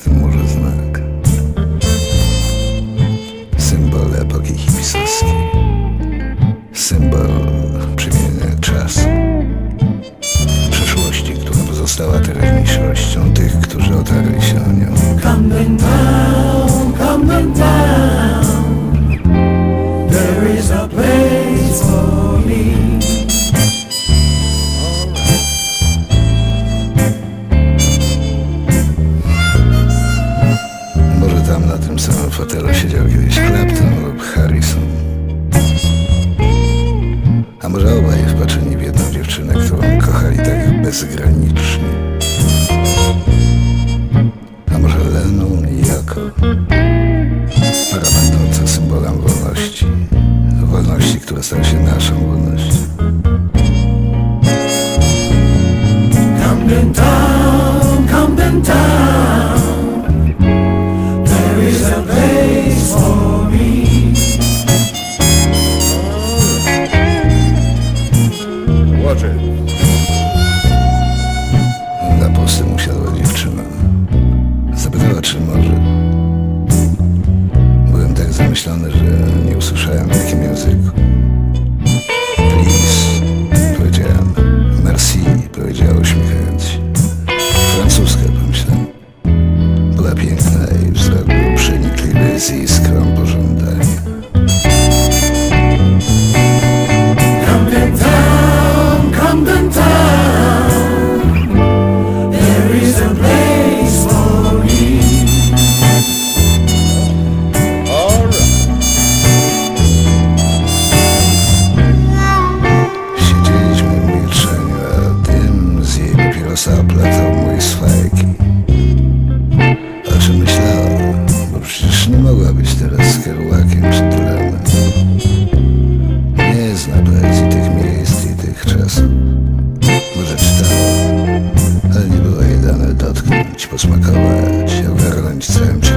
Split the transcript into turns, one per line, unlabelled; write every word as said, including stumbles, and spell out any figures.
tym murze znak, symbol epoki hipisowskiej, symbol przemienienia czasu, przeszłości, która pozostała teraźniejszością tych, którzy otarli się o nią.
Coming down, coming down, there is a place for me.
Może tam na tym samym fotelu siedział kiedyś Clapton lub Harrison, a może obaj wpatrzeni w jedną dziewczynę, którą kochali tak bezgranicznie. A może Lennon i Yoko, para będąca symbolem wolności, wolności, która stała się naszą wolnością.
Camden Town, Camden Town, there is a place for me.
Łodzie. Na postym usiadła dziewczyna. Zapytała, czy może. Byłem tak zamyślony, że nie usłyszałem, w jakim języku. Please, powiedziałem. Merci, powiedziała, uśmiechając się. Francuska, pomyślałem. Była piękna i wzrok był przenikliwy z iskrą pożądania.
Camden Town, Camden Town, there is a place for me.
Siedzieliśmy w milczeniu, a dym z jej papierosa oplatał moje swajki. O czym myślała? Bo przecież nie mogła być teraz z Kerouaciem czy Dylanem. Nie zna poezji tych miejsc i tych czasów. Może czytała, ale nie było jej dane dotknąć, posmakować, ogarnąć całym czasem.